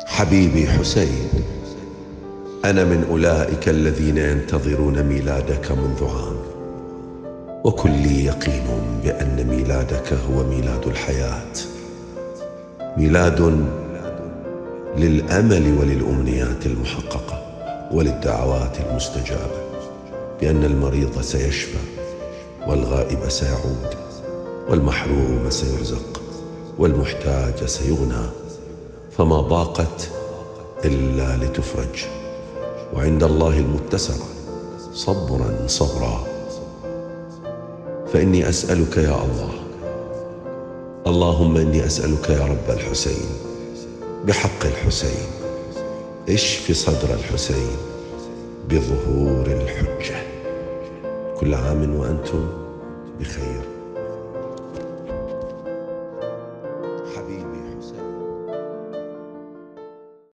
حبيبي حسين، أنا من أولئك الذين ينتظرون ميلادك منذ عام، وكل لي يقين بأن ميلادك هو ميلاد الحياة، ميلاد للأمل وللأمنيات المحققة وللدعوات المستجابة، بأن المريض سيشفى والغائب سيعود والمحروم سيرزق والمحتاج سيغنى، فما ضاقت إلا لتفرج، وعند الله المتسع صبرا صبرا. فإني أسألك يا الله، اللهم إني أسألك يا رب الحسين بحق الحسين، اشف صدر الحسين بظهور الحجة. كل عام وأنتم بخير.